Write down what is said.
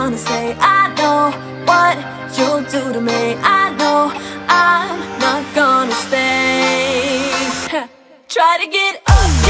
gonna say. I know what you'll do to me. I know I'm not gonna stay. Try to get up.